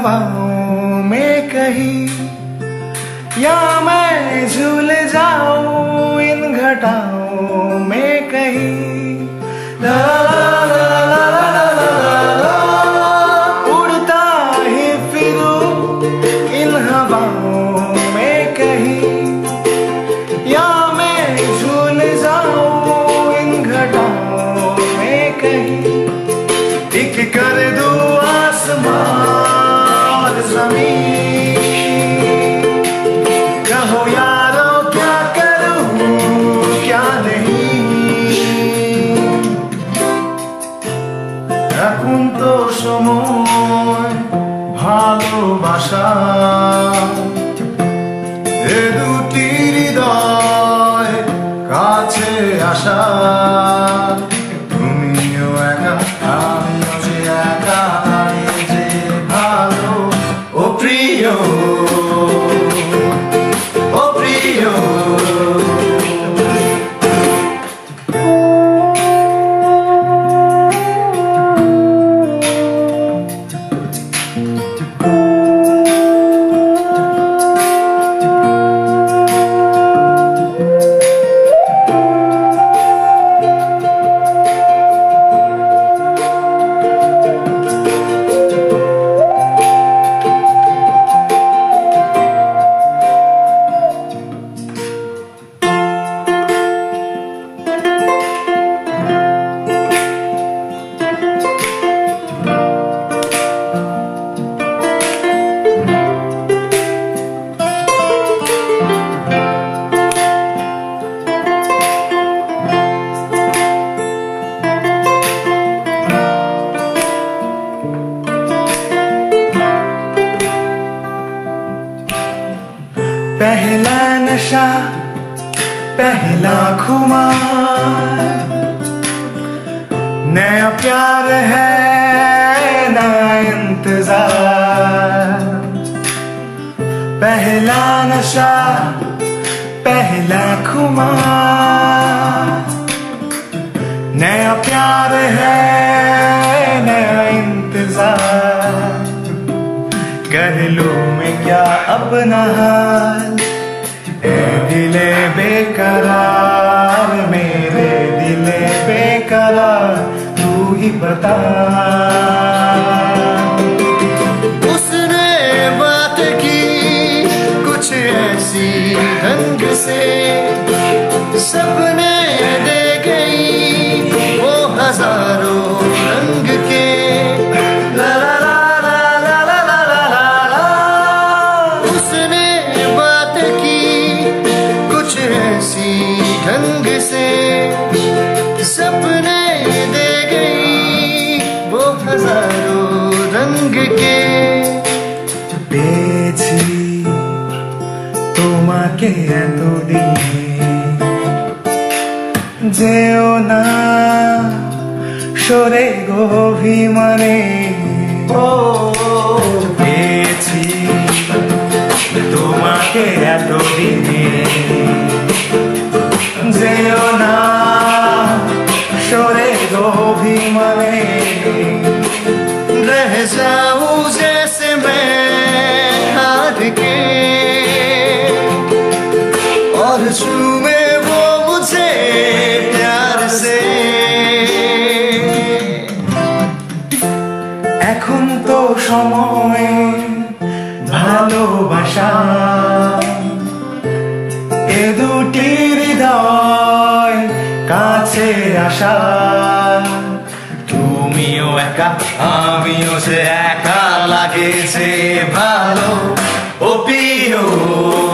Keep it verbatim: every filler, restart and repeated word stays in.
हवाओं में कहीं, या मैं झूल जाऊं इन घटाओं में कहीं। ला ला ला ला ला ला ला, उड़ता ही फिरूं इन हवाओं में कहीं, या मैं झूल जाऊं इन घटाओं में कहीं। एक कर दूं आसमां और ज़मीन, कहो यारो क्या करूं क्या नहीं। এখন তো সময় ভালোবাসা, এ দুটি হৃদয় কাছে আসা। তুমিও একা আমিও যে একা, যে ভালো ও প্রিয় ও প্রিয়। पहला नशा पहला खुमार, नया प्यार है नया इंतजार। पहला नशा पहला खुमार, नया प्यार है नया इंतजार। कह लूं मैं क्या अपना हाल, ए दिले बेकरार, मेरे दिले बेकरार, तू ही बता। उसने बात की कुछ ऐसी ढंग से, सपने दे गई वो हजारों रंग के। ला ला ला ला ला ला ला ला ला, उसने बात की कुछ ऐसी ढंग से, सपने दे गई वो हजारों रंग के। পেয়েছি তোমাকে এতদিন, যেও না সরে গো অভিমানে। ও পেয়েছি তোমাকে এতদিনে, যেও না সরে গো অভিমানে। रह जाऊं जैसे मैं हार के, और चूमे वो मुझे प्यार से। এখন তো সময় ভালোবাসা, এ দুটি হৃদয় কাছে আসা। তুমিও একা আমিও যে একা, লাগে যে ভালো ও প্রিয়।